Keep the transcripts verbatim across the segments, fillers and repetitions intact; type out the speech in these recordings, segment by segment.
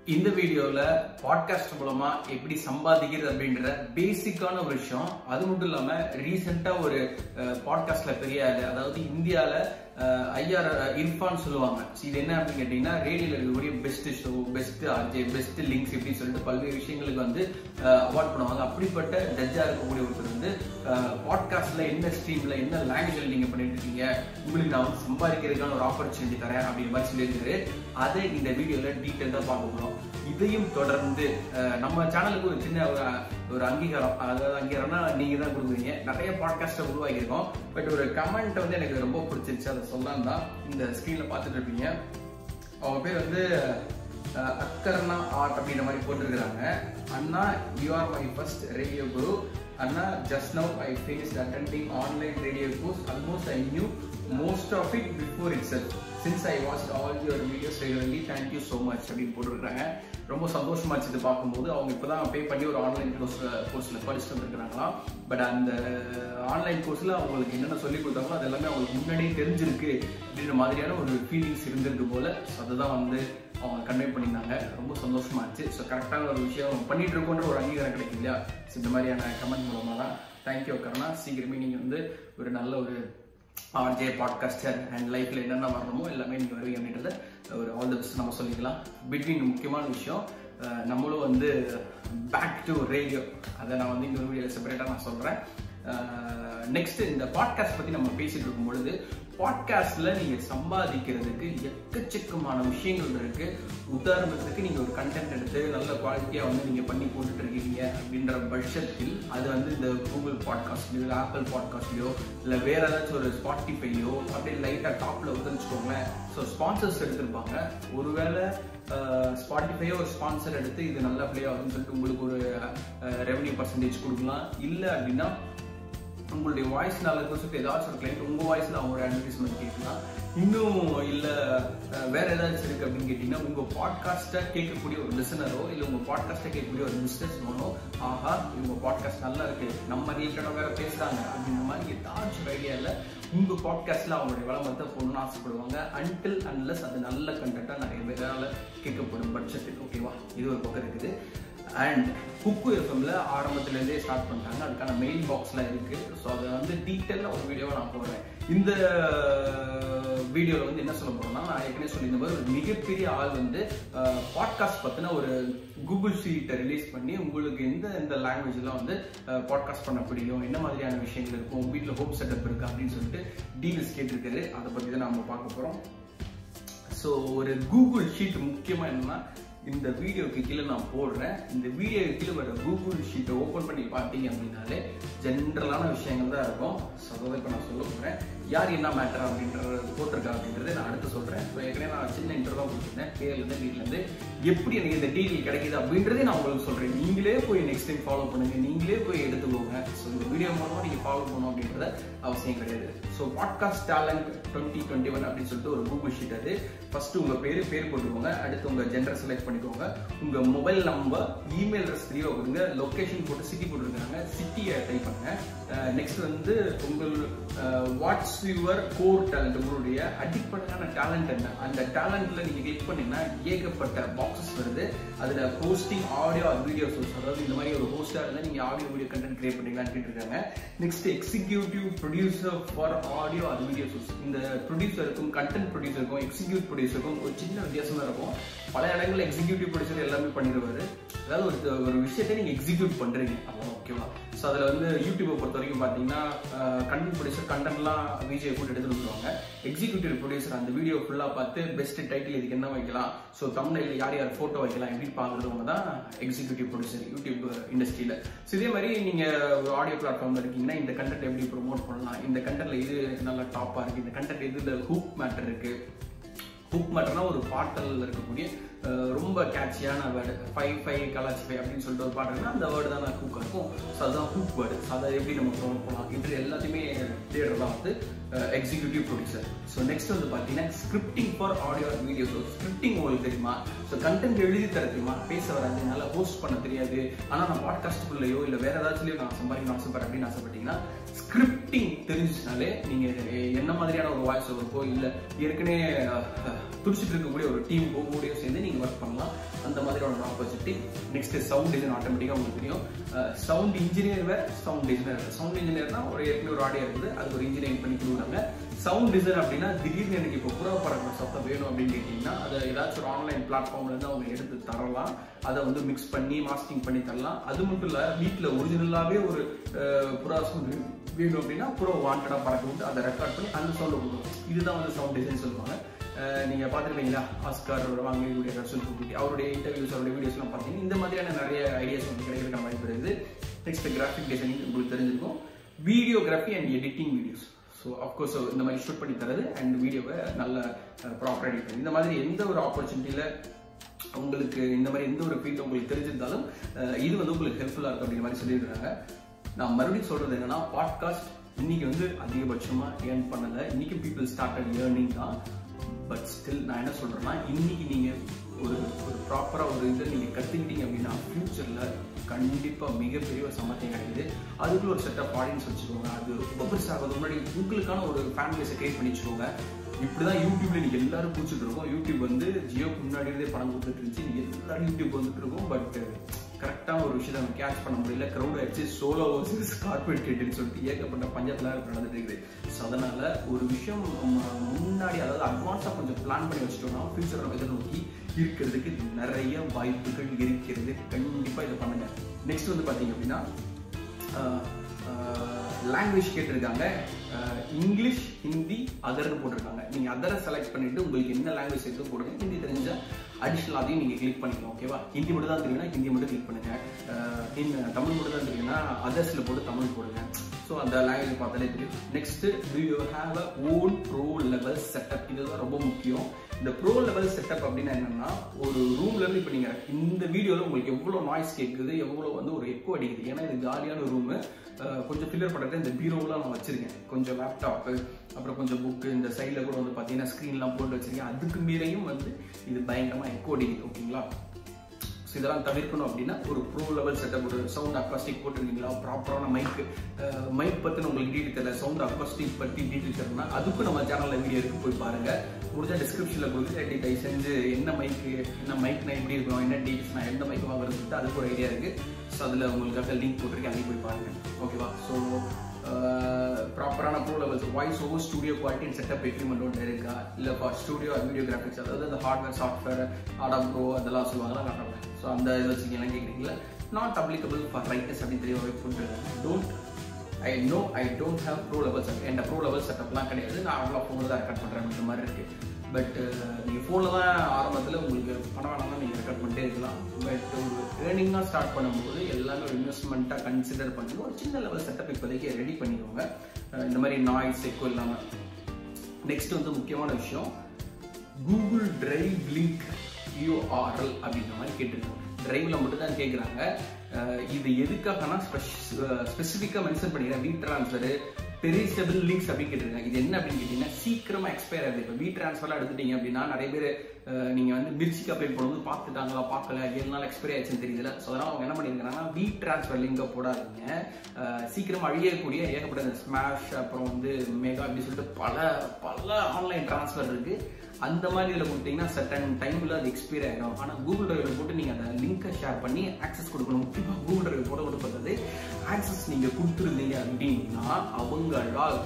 இந்த வீடியோல பாட்காஸ்ட் மூலமா எப்படி சம்பாதிக்கிறது அப்படின்ற பேசிக்கான ஒரு விஷயம். அது மட்டும் இல்லாம ரீசெண்டா ஒரு பாட்காஸ்ட்ல பெரிய அதாவது இந்தியால ஐஆர் இர்ஃபான் சொல்லுவாங்க. இது என்ன அப்படின்னு கேட்டீங்கன்னா, ரேடியோல இருக்கக்கூடிய best show, best RJ, best links இப்படின்னு சொல்லிட்டு பல்வேறு விஷயங்களுக்கு வந்து அவார்ட் பண்ணுவாங்க. அப்படிப்பட்ட ஜட்ஜா இருக்கக்கூடிய ஒருத்தர் வந்து பாட்காஸ்ட்ல என்ன ஸ்ட்ரீம்ல என்ன லாங்குவேஜ்ல நீங்க பண்ணிட்டு இருக்கீங்க, உங்களுக்கு நான் வந்து சம்பாதிக்கிறதுக்கான ஒரு ஆப்பர்ச்சுனிட்டி தரேன் அப்படின்ற மாதிரி சொல்லியிருக்காரு. அதை இந்த வீடியோல டீட்டெயிலா பார்க்க போறோம். இதையும் தொடர்ந்து நம்ம சேனலுக்கு ஒரு சின்ன ஒரு அங்கீகாரம், அதாவது அங்கீகாரம்னா நீங்க தான் கொடுக்குறீங்க. நிறைய பாட்காஸ்ட்டை உருவாக்கியிருக்கோம். பட் ஒரு கமெண்ட் வந்து எனக்கு ரொம்ப பிடிச்சிருச்சு, அதை சொல்லலாம் தான் இந்த ஸ்க்ரீன்ல பார்த்துட்டு இருப்பீங்க. அவங்க பேர் வந்து அக்கர்ணா ஆர்ட் அப்படின்ற மாதிரி போட்டிருக்கிறாங்க. அண்ணா, you are my first radio guru. அண்ணா, just now I finished attending online radio course. Almost I knew most of it before itself. Since I watched all your videos regularly, thank you so much அப்படின்னு போட்டிருக்காங்க. ரொம்ப சந்தோஷமாச்சு இது பார்க்கும்போது. அவங்க இப்போதான் பே பண்ணி ஒரு ஆன்லைன் கோர்ஸ் கோர்ஸில் படிச்சுட்டு வந்துருக்குறாங்களாம். பட் அந்த ஆன்லைன் கோர்ஸில் அவங்களுக்கு என்னென்ன சொல்லி கொடுத்தாங்களோ அது எல்லாமே அவங்களுக்கு முன்னாடியே தெரிஞ்சிருக்கு அப்படின்ற மாதிரியான ஒரு ஃபீலிங்ஸ் இருந்திருக்கு போல. ஸோ அதுதான் வந்து அவங்க கன்வே பண்ணியிருந்தாங்க. ரொம்ப சந்தோஷமாச்சு. ஸோ கரெக்டான ஒரு விஷயம் பண்ணிட்டு இருக்கோன்ற ஒரு அங்கீகாரம் கிடைக்கும் இல்லையா? ஸோ இந்த மாதிரியான கமெண்ட் மூலமாக தான். தேங்க்யூ கருணா. சீக்கிரமே நீங்கள் வந்து ஒரு நல்ல ஒரு ஆர்ஜே, பாட்காஸ்டர் அண்ட் லைஃப்ல என்னென்ன வரணுமோ எல்லாமே நீங்கள் வருவீங்க அப்படின்றத ஒரு ஆல் தி பெஸ்ட் நம்ம சொல்லிக்கலாம். பிட்வீன் முக்கியமான விஷயம், நம்மளும் வந்து பேக் டு ரேடியோ, அதை நான் வந்து இந்த வீடியோவில் செப்பரேட்டாக நான் சொல்கிறேன். நெக்ஸ்ட் இந்த பாட்காஸ்ட் பற்றி நம்ம பேசிட்டு இருக்கும் பொழுது, பாட்காஸ்ட்ல நீங்க சம்பாதிக்கிறதுக்கு எக்கச்சக்கமான விஷயங்கள் இருக்கு. உதாரணத்துக்கு நீங்க ஒரு கண்டென்ட் எடுத்து நல்ல குவாலிட்டியா வந்து நீங்க பண்ணி போட்டுட்டு இருக்கீங்க அப்படின்ற பட்சத்தில் அது வந்து இந்த கூகுள் பாட்காஸ்ட்லயோ இல்லை ஆப்பிள் பாட்காஸ்ட்லயோ இல்லை வேற ஏதாச்சும் ஒரு ஸ்பாட்டிஃபையோ அப்படியே லைட்டா டாப்ல வந்துச்சுக்கோங்களேன். ஸோ ஸ்பான்சர்ஸ் எடுத்திருப்பாங்க. ஒருவேளை ஸ்பாட்டிஃபையோ ஒரு ஸ்பான்சர் எடுத்து இது நல்லா பிளே ஆகுதுன்னு சொல்லிட்டு உங்களுக்கு ஒரு ரெவன்யூ பர்சன்டேஜ் கொடுக்கலாம். இல்லை அப்படின்னா உங்களுடைய வாய்ஸ் நல்லா இருக்கும் சொல்லிட்டு ஏதாச்சும் ஒரு கிளைண்ட் உங்க வாய்ஸ்ல அவங்களோட அட்வர்டைஸ்மெண்ட் கேட்கலாம். இன்னும் இல்லை வேற ஏதாச்சும் இருக்கு அப்படின்னு கேட்டீங்கன்னா, உங்க பாட்காஸ்ட்டை கேட்கக்கூடிய ஒரு லிசனரோ இல்லை உங்க பாட்காஸ்ட்டை கேட்கக்கூடிய ஒரு பிஸ்னஸ் மேனோ, ஆஹா இவங்க பாட்காஸ்ட் நல்லா இருக்கு, நம்ம ரிலேட்டடா வேற பேசுறாங்க அப்படின்ற மாதிரி ஏதாச்சும் ஐடியா இல்லை உங்க பாட்காஸ்ட்ல அவங்களுடைய விளம்பரத்தை போடணும்னு ஆசைப்படுவாங்க. அன்டில் அன்லஸ் அது நல்ல கண்டென்ட்டா நிறைய பேரால கேட்கப்படும் பட்சத்தில். ஓகேவா? இது ஒரு பக்கம் இருக்குது. அண்ட் குக்கு எஃப்எம்ல ஆரம்பத்துலேருந்தே ஸ்டார்ட் பண்ணிட்டாங்க. அதுக்கான மெயில் பாக்ஸ்லாம் இருக்கு. ஸோ அதை வந்து டீட்டெயிலாக ஒரு வீடியோவை நான் போடுறேன். இந்த வீடியோவில் வந்து என்ன சொல்ல போறோம்னா, நான் ஏற்கனவே சொல்லியிருந்த மாதிரி ஒரு மிகப்பெரிய ஆள் வந்து பாட்காஸ்ட் பற்றின ஒரு கூகுள் ஷீட்டை ரிலீஸ் பண்ணி உங்களுக்கு எந்த எந்த லாங்குவேஜ்லாம் வந்து பாட்காஸ்ட் பண்ண பிடிக்கும், என்ன மாதிரியான விஷயங்கள் இருக்கும், வீட்டில் ஹோம் செட்டப் இருக்கு அப்படின்னு சொல்லிட்டு டீல்ஸ் கேட்டிருக்காரு. அதை பற்றி தான் நம்ம பார்க்க போகிறோம். ஸோ ஒரு கூகுள் ஷீட் முக்கியமாக என்னன்னா, இந்த வீடியோக்கு கீழே நான் போடுறேன். இந்த வீடியோக்கு கீழே வர கூகுள் ஷீட்டை ஓப்பன் பண்ணி பார்த்தீங்க அப்படின்னாலே ஜென்ரலான விஷயங்கள் தான் இருக்கும். ஸோ அதை இப்போ நான் சொல்ல போகிறேன். யார் என்ன மேட்டர் அப்படின்றது போட்டிருக்கா அப்படின்றத நான் அடுத்து சொல்கிறேன். ஸோ ஏற்கனவே நான் சின்ன இன்டர்வியூ கொடுத்துருந்தேன். பேர்லேருந்து வீட்டிலேருந்து எப்படி எனக்கு இந்த டீல் கிடைக்குது அப்படின்றதே நான் உங்களுக்கு சொல்கிறேன். நீங்களே போய் நெக்ஸ்ட் டைம் ஃபாலோ பண்ணுங்கள், நீங்களே போய் எடுத்துக்கோங்க. ஸோ இந்த வீடியோ மூலமாக நீங்கள் ஃபாலோ பண்ணணும் அப்படின்றத அவசியம் கிடையாது. So podcast talent twenty twenty one அப்படின்னு சொல்லிட்டு ஒரு கூகுள் ஷீட். அது ஃபர்ஸ்ட் உங்கள் பேர் பேர் போட்டுக்கோங்க. அடுத்து உங்கள் ஜெண்டர் செலக்ட் பண்ணிக்கோங்க. உங்க மொபைல் நம்பர், இமெயில் அட்ரஸ் தெரிய கொடுங்க. லொகேஷன் போட்டு சிட்டி போட்டுருக்காங்க, சிட்டியை டைப் பண்ணுங்க. நெக்ஸ்ட் வந்து உங்கள் வாட்ஸ் யுவர் கோர் டேலண்ட், உங்களுடைய அடிப்படையான டேலண்ட் என்ன, அந்த டேலண்ட்ல நீங்க கிளிக் பண்ணீங்கன்னா ஏகப்பட்ட பாக்ஸஸ் வருது. அதுல posting audio or video source, அதாவது இந்த மாதிரி ஒரு ஹோஸ்டா இருந்தா நீங்க ஆடியோ வீடியோ கண்டென்ட் கிரியேட் பண்ணீங்களான்னு கேட்டிருக்காங்க. Next executive producer for audio or video source. இந்த ப்ரொடியூசருக்கும் கண்டென்ட் ப்ரொடியூசருக்கும் எக்ஸிக்யூட் ப்ரொடியூசருக்கும் ஒரு சின்ன வித்தியாசம் தான் இருக்கும். பல இடங்கள்ல எக்ஸிக்யூட்டிவ் ப்ரொடியூசர் எல்லாமே பண்ணிடுவாரு. அதாவது ஒரு ஒரு விஷயத்தை நீங்க எக்ஸிக்யூட் பண்றீங்க, அவ்வளோ. ஓகேவா? ஸோ அதில் வந்து யூடியூப்பை பொறுத்த வரைக்கும் பார்த்தீங்கன்னா, கண்டென்ட் ப்ரொடியூசர் கண்டென்ட்லாம் விஜயை போட்டு எடுத்துட்டு வந்துருவாங்க. எக்ஸிக்யூட்டிவ் ப்ரொடியூசர் அந்த வீடியோ ஃபுல்லாக பார்த்து பெஸ்ட் டைட்டில் இதுக்கு என்ன வைக்கலாம், ஸோ தம்ப்நெயில் யார் யார் ஃபோட்டோ வைக்கலாம் எப்படின்னு பார்க்குறவங்க தான் எக்ஸிக்யூட்டிவ் ப்ரொடியூசர் யூடியூப் இண்டஸ்ட்ரியில். ஸோ இதே மாதிரி நீங்கள் ஒரு ஆடியோ பிளாட்ஃபார்மில் இருக்கீங்கன்னா, இந்த கண்டென்ட் எப்படி ப்ரொமோட் பண்ணலாம், இந்த கண்டென்ட்ல இது நல்லா டாப்பாக இருக்குது, இந்த கண்டென்ட் இது ஹூக் மேட்டர் இருக்குது. ஹூக் மேட்டர்னா ஒரு பாட்டில் இருக்கக்கூடிய ரொம்ப கேட்சியான வேர்டு, ஃபைவ் ஃபைவ் கலாச்சி ஃபைவ் அப்படின்னு சொல்லிட்டு ஒரு பாட்டு இருக்குன்னா அந்த வேர்டு தான் நான் ஹூக்காக இருக்கும். ஸோ அதுதான் ஹூக் வேர்டு. அதை எப்படி நம்ம ப்ரொமோட் பண்ணலாம் இது எல்லாத்தையுமே தேடுறதா வந்து எக்ஸிக்யூட்டிவ் ப்ரொடியூசர். ஸோ நெக்ஸ்ட் வந்து பார்த்தீங்கன்னா scripting for audio video. So scripting உங்களுக்கு தெரியுமா? ஸோ கண்டென்ட் எழுதி தர தெரியுமா? பேச வராது, நல்லா ஹோஸ்ட் பண்ண தெரியாது, ஆனால் நான் பாட்காஸ்ட்டுக்குள்ளேயோ இல்லை வேற ஏதாச்சும் நான் சம்பாதிக்கணும் ஆசைப்படுறேன் அப்படின்னு ஆசைப்பட்டீங்கன்னா, ஸ்கிரிப்டிங் தெரிஞ்சுச்சுனாலே நீங்க என்ன மாதிரியான ஒரு வாய்ஸ் ஓவருக்கோ இல்லை ஏற்கனவே துடிச்சிட்டு இருக்கக்கூடிய ஒரு டீம் கூடயோ சேர்ந்து நீங்க ஒர்க் பண்ணலாம். அந்த மாதிரி செட்டிங். நெக்ஸ்ட் சவுண்ட் டிசைன் ஆட்டோமேட்டிக்காக உங்களுக்கு தெரியும். சவுண்ட் இன்ஜினியர் வேற, சவுண்ட் டிசைனர் வேற. சவுண்ட் இன்ஜினியர்னா ஒரு ஏற்கனவே ஒரு ஆடியோ இருக்குது, அது ஒரு இன்ஜினியரிங் பண்ணி கொடுக்குறாங்க. சவுண்ட் டிசைன் அப்படின்னா திடீர்னு எனக்கு இப்போ புறா பறக்கிற சத்தம் வேணும் அப்படின்னு கேட்டிங்கன்னா அதை ஏதாச்சும் ஒரு ஆன்லைன் பிளாட்ஃபார்ம்லேருந்து அவங்க எடுத்து தரலாம். அதை வந்து மிக்ஸ் பண்ணி மாஸ்டிங் பண்ணி தரலாம். அது மட்டும் இல்லை, வீட்டில் ஒரிஜினலாகவே ஒரு புறா சவுண்ட் வேணும் அப்படின்னா புறா வாண்டடாக பறக்க விட்டு அதை ரெக்கார்ட் பண்ணி அந்த சவுண்டை கொடுக்கும். இதுதான் வந்து சவுண்ட் டிசைன் சொல்லுவாங்க. நீங்கள் பார்த்துருக்கீங்களா, ஆஸ்கார் வாங்கக்கூடிய ரசூல் பூட்டி அவருடைய இன்டர்வியூஸ், அவருடைய வீடியோஸ்லாம் பார்த்தீங்கன்னா இந்த மாதிரியான நிறைய ஐடியாஸ் வந்து கிடைக்கிறதுக்கான வாய்ப்பு இருக்குது. நெக்ஸ்ட் கிராஃபிக் டிசைனிங் உங்களுக்கு தெரிஞ்சிருக்கும். Videography and editing videos. So of course இந்த மாதிரி ஷூட் பண்ணி தரது அண்ட் வீடியோவை நல்ல ப்ராப்பராக எடிட் பண்ணி இந்த மாதிரி எந்த ஒரு ஆப்பர்ச்சுனிட்டியில் உங்களுக்கு இந்த மாதிரி எந்த ஒரு ஃபீல்டு உங்களுக்கு தெரிஞ்சிருந்தாலும் இது வந்து உங்களுக்கு ஹெல்ப்ஃபுல்லாக இருக்கும் அப்படிங்கிற மாதிரி சொல்லியிருக்காங்க. நான் மறுபடியும் சொல்கிறது என்னன்னா, பாட்காஸ்ட் இன்னைக்கு வந்து அதிகபட்சமாக ஏர்ன் பண்ணலை. இன்னைக்கு பீப்புள் ஸ்டார்டட் ஏர்னிங் தான். பட் ஸ்டில் நான் என்ன சொல்கிறேன்னா, இன்னைக்கு நீங்கள் ஒரு ஒரு ப்ராப்பராக ஒரு இதை நீங்கள் கற்றுக்கிட்டீங்க அப்படின்னா ஃப்யூச்சரில் கண்டிப்பாக மிகப்பெரிய ஒரு சம்பளம் கிடைக்குது. அதுக்குள்ள ஒரு செட் ஆஃப் ஆடியன்ஸ் வச்சுக்கோங்க. அது ரொம்ப பெருசாக முன்னாடி உங்களுக்கான ஒரு ஃபேன் பேஸை கிரியேட் பண்ணி வச்சுக்கோங்க. இப்படிதான் யூடியூப்ல நீங்க எல்லாரும் பிடிச்சிட்டு இருக்கோம். யூடியூப் வந்து ஜியோக்கு முன்னாடி இருந்தே பணம் கொடுத்துட்டு இருந்துச்சு. நீங்க எல்லாரும் யூடியூப் வந்துட்டு இருக்கோம். பட் கரெக்டான ஒரு விஷயத்தை நம்ம கேட்ச் பண்ண முடியல. க்ரௌட் ஆயிடுச்சு. சோலோ வர்சஸ் கார்பரேட் சொல்லிட்டு ஏகப்பட்ட பஞ்சாயத்துல நடந்துட்டு இருக்குது. ஸோ அதனால ஒரு விஷயம் முன்னாடி, அதாவது அட்வான்ஸா கொஞ்சம் பிளான் பண்ணி வச்சுட்டோம்னா ஃபியூச்சர் நம்ம இதை நோக்கி இருக்கிறதுக்கு நிறைய வாய்ப்புகள் இருக்கிறது. கண்டிப்பா இதை பண்ணுங்க. நெக்ஸ்ட் வந்து பாத்தீங்க அப்படின்னா லாங்குவேஜ் கேட்டிருக்காங்க. இங்கிலீஷ், ஹிந்தி, அதர்னு போட்டிருக்காங்க. நீங்கள் அதரை செலக்ட் பண்ணிட்டு உங்களுக்கு என்ன லாங்குவேஜ் எடுத்து போடுங்க. ஹிந்தி தெரிஞ்ச அடிஷ்னல் அதையும் நீங்கள் கிளிக் பண்ணிக்கலாம். ஓகேவா? ஹிந்தி மட்டும் தான் தெரியும்னா ஹிந்தி மட்டும் கிளிக் பண்ணுங்க. தமிழ் மட்டும் தான் தெரியும்னா அதர்ஸில் போட்டு தமிழ் போடுங்க. ஸோ அந்த லாங்குவேஜ் பார்த்தாலே தெரியும். Next, do you have a own pro level setup. இதுதான் ரொம்ப முக்கியம். இந்த ப்ரோ லெவல் செட்டப் அப்படின்னா என்னன்னா, ஒரு ரூம்ல இருந்து இப்போ நீங்க இந்த வீடியோல உங்களுக்கு எவ்வளவு நாய்ஸ் கேட்குது, எவ்வளவு வந்து ஒரு எக்கோ அடிக்குது. ஏன்னா இது காலியான ரூமு. கொஞ்சம் ஃபில்லர் பண்ணுறது இந்த பீரோவெலாம் நான் வச்சிருக்கேன். கொஞ்சம் லேப்டாப்பு, அப்புறம் கொஞ்சம் புக்கு, இந்த சைடில் கூட வந்து பார்த்தீங்கன்னா ஸ்க்ரீன்லாம் போட்டு வச்சிருக்கேன். அதுக்கு மீறையும் வந்து இது பயங்கரமாக எக்கோ அடிக்குது. ஓகேங்களா? ஸோ இதெல்லாம் தவிர்க்கணும் அப்படின்னா ஒரு ப்ரோ லெவல் செட்டப், ஒரு சவுண்ட் அக்வாஸ்டிக் போட்டுருக்கீங்களா, ப்ராப்பரான மைக்கு மைக் பற்றின உங்களுக்கு டீட்டெயில் தெரியல, சவுண்ட் அக்வாஸ்டிக் பற்றி டீட்டெயில் தெரியலனா அதுக்கும் நம்ம சேனலில் வீடியோ இருக்கு, போய் பாருங்க. முடிஞ்சா டிஸ்கிரிப்ஷனில் கொடுத்து ஐடி தயவு செஞ்சு என்ன மைக்கு, என்ன மைக்னா எப்படி இருக்கணும், என்ன டீட்டெயில்ஸ், நான் எந்த மைக் வாங்குறது அதுக்கு ஒரு ஐடியா இருக்கு. ஸோ அதில் உங்களுக்காக லிங்க் போட்டிருக்கேன், அதையும் போய் பாருங்க. ஓகேவா? ஸோ ப்ராப்பரான pro levels voice over studio quality and setup equipment ஒன்று இருக்கா, இல்லை ஸ்டுடியோ வீடியோ கிராஃபிக்ஸ், அதாவது அந்த ஹார்ட்வேர் சாஃப்ட்வேர் ஆடா ப்ரோ அதெல்லாம் சொல்லுவாங்க காட்டுறாங்க. ஸோ அந்த இதை வச்சுக்கலாம் கேட்குறீங்களா? நாட் அப்ளிகபிள் ஃபார் ரைட்டர்ஸ் அப்படின்னு தெரிய போட்டு don't I know I don't have pro level setup. என் ப்ரோ லெவல் செட்டப்லாம் கிடையாது. நான் அவ்வளோ ஃபோனில் தான் ரெக்கார்ட் பண்ணுறேன் அப்படின்ற மாதிரி இருக்குது. பட் நீங்கள் ஃபோனில் தான் ஆரம்பத்தில் உங்களுக்கு பணம் வேணாலும் நீங்கள் ரெக்கார்ட் பண்ணிட்டே இருக்கலாம். பட் ஒரு ஏர்னிங்காக ஸ்டார்ட் பண்ணும்போது எல்லாமே ஒரு இன்வெஸ்ட்மெண்ட்டாக கன்சிடர் பண்ணி ஒரு சின்ன லெவல் செட்டப் இப்போதைக்கு ரெடி பண்ணிக்கோங்க. இந்த மாதிரி நாய்ஸ் எக்கோ இல்லாமல். நெக்ஸ்ட் வந்து முக்கியமான விஷயம், கூகுள் டிரைவ் லிங்க் யூஆர்எல் அப்படின்ற மாதிரி கேட்டிருக்காங்க. டிரைவ்ல மட்டும் தான் கேட்குறாங்க. இது எதுக்காகனா ஸ்பெசிஃபிக்காக மென்ஷன் பண்ணிக்கிறேன். வீ ட்ரான்ஸ்ஃபரு, பெரிசபிள் லிங்க்ஸ் அப்படின்னு கேட்டிருக்காங்க. இது என்ன அப்படின்னு கேட்டீங்கன்னா, சீக்கிரமா எக்ஸ்பயர் ஆகுது. இப்போ வீ ட்ரான்ஸ்ஃபர்லாம் எடுத்துட்டீங்க அப்படின்னா நிறைய பேர் நீங்க வந்து மிர்ச்சிக்கு அப்ளை பண்ணும்போது பார்த்துட்டாங்களா, பார்க்கல, ஏழு நாள் எக்ஸ்பயர் ஆயிடுச்சுன்னு தெரியல. ஸோ அதனால அவங்க என்ன பண்ணியிருக்காங்கன்னா, வீ ட்ரான்ஸ்ஃபர் லிங்கை போடாதீங்க. சீக்கிரமா அழியக்கூடிய ஏகப்பட்ட ஸ்மாஷ், அப்புறம் வந்து மெகா அப்படி சொல்லிட்டு பல பல ஆன்லைன் டிரான்ஸ்ஃபர் இருக்கு. அந்த மாதிரி இதில் கொடுத்தீங்கன்னா சர்டன் டைமில் அது எக்ஸ்பயர் ஆகிடும். ஆனால் கூகுள் டிரைவில் போட்டு நீங்கள் அந்த லிங்கை ஷேர் பண்ணி ஆக்சஸ் கொடுக்கணும். முக்கியமாக கூகுள் டிரைவ் போட கொடுப்பது ஆக்சஸ் நீங்கள் கொடுத்துருந்தீங்க அப்படின்னா அவங்களால்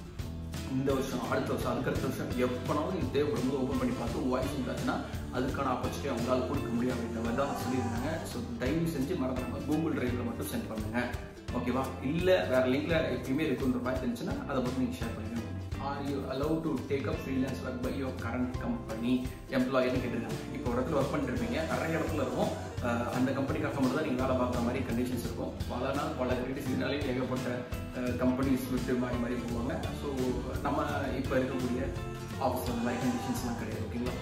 இந்த வருஷம், அடுத்த வருஷம், அதுக்கடுத்த வருஷம் எப்பனாலும் நீங்கள் தேவைப்படும்போது ஓப்பன் பண்ணி பார்த்து வாய்ஸ் இருந்தாச்சுன்னா அதுக்கான ஆப்பர்ச்சுனிட்டி அவங்களால கொடுக்க முடியும் அப்படின்ற மாதிரி தான் சொல்லியிருந்தாங்க. ஸோ தயவு செஞ்சு மறந்துடாம கூகுள் டிரைவில் மட்டும் சென்ட் பண்ணுங்க. ஓகேவா? இல்லை வேற லிங்க்ல எப்பயுமே இருக்குன்ற மாதிரி இருந்துச்சுன்னா அதை பற்றி நீங்கள் ஷேர் பண்ணுங்க. Are you allowed to take up freelance work by your current company? எம்ப்ளாயின்னு கேட்டிருக்காங்க. இப்போ ஒரு இடத்துல ஒர்க் பண்ணிருப்பீங்க, நிறைய இடத்துல இருக்கும். அந்த கம்பெனிக்காக மட்டும் தான் நீங்கள் வேலை பார்க்குற மாதிரி கண்டிஷன்ஸ் இருக்கும். பல நாள் பல கிரெடிட்ஸ் இதனாலே ஏகப்பட்ட கம்பெனிஸ் விட்டு மாறி மாறி போவாங்க. ஸோ நம்ம இப்போ இருக்கக்கூடிய ஆஃபீஸ் அந்த மாதிரி கண்டிஷன்ஸ்லாம் கிடையாது. ஓகேங்களா?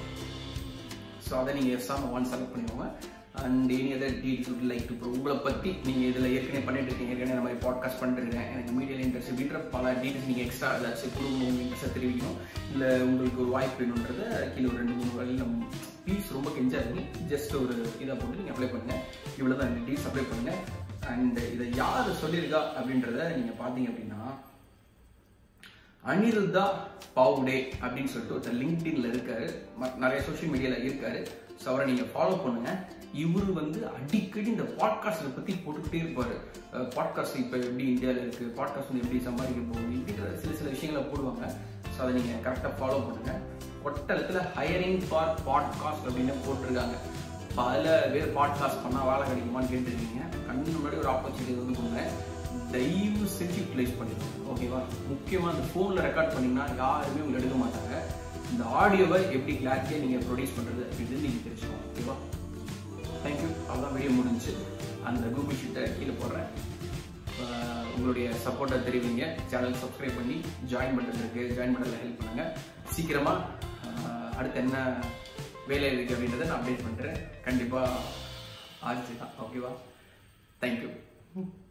ஸோ அதை நீங்கள் எஸ்ஸாக ஒன் செலக்ட் பண்ணிக்கோங்க. And any other deals would like to prove. உங்களை பற்றி நீங்கள் இதில் ஏற்கனவே பண்ணிட்டு இருக்கீங்க, ஏற்கனவே இந்த மாதிரி பாட்காஸ்ட் பண்ணிருக்கேன், எனக்கு மீடியாவில் இன்ட்ரெஸ்ட் அப்படின்ற பல டீல்ஸ் நீங்கள் எக்ஸ்ட்ரா ஏதாச்சும் குடும்பம் இன்ட்ரெஸ்ட்டாக தெரிவிக்கணும், இல்லை உங்களுக்கு ஒரு வாய்ப்பு வேணுன்றதை கீழே ஒரு ரெண்டு மூணு வழியில் நம்ம ப்ளீஸ் ரொம்ப கெஞ்சாருங்க. ஜஸ்ட் ஒரு இதை போட்டு நீங்கள் அப்ளை பண்ணுங்கள். இவ்வளோ தான் டீல்ஸ் அப்ளை பண்ணுங்கள். அண்ட் இதை யார் சொல்லியிருக்கா அப்படின்றத நீங்கள் பார்த்தீங்க அப்படின்னா, அனிருத்தா பாவுடே அப்படின்னு சொல்லிட்டு ஒருத்தர் லிங்க்டின்ல இருக்காரு, நிறைய சோஷியல் மீடியால இருக்காரு. ஸோ அவரை நீங்கள் ஃபாலோ பண்ணுங்க. இவரு வந்து அடிக்கடி இந்த பாட்காஸ்ட்டை பற்றி போட்டுக்கிட்டே இருப்பார். பாட்காஸ்ட் இப்போ எப்படி இந்தியாவில் இருக்குது, பாட்காஸ்ட் வந்து எப்படி சம்பாதிக்க போகுது, இப்படின்ற சில சில விஷயங்களை போடுவாங்க. ஸோ அதை நீங்கள் கரெக்டாக ஃபாலோ பண்ணுங்கள். ஒட்டலத்தில் ஹையரிங் ஃபார் பாட்காஸ்ட் அப்படின்னு போட்டிருக்காங்க. பல பேர் பாட்காஸ்ட் பண்ணால் வேலை கிடைக்குமான்னு கேட்டுருக்கீங்க. கண்ணு முன்னாடி ஒரு ஆப்பர்ச்சுனிட்டி வந்து கொடுங்க. தயவு செஞ்சு யூட்டிலைஸ் பண்ணிக்கோங்க. ஓகேவா? முக்கியமாக அந்த ஃபோனில் ரெக்கார்ட் பண்ணிங்கன்னா யாருமே உங்களை எடுக்க மாட்டாங்க. இந்த ஆடியோவை எப்படி கிளாரிட்டியாக நீங்கள் ப்ரொடியூஸ் பண்ணுறது அப்படின்னு நீங்கள் தெரிஞ்சுக்கோங்க. ஓகேவா? தேங்க்யூ. அவ்வளோதான், வீடியோ முடிஞ்சு. அந்த கூகுள் ஷீட்டை கீழே போடுறேன். உங்களுடைய சப்போர்ட்டை தெரிவிங்க. சேனல் சப்ஸ்கிரைப் பண்ணி ஜாயின் பட்டன் இருக்குது, ஜாயின் பட்டனில் ஹெல்ப் பண்ணுங்கள். சீக்கிரமாக அடுத்து என்ன வேலை இருக்குது அப்படின்றத நான் அப்டேட் பண்ணுறேன். கண்டிப்பாக ஆச்சு தான். ஓகேவா? தேங்க்யூ.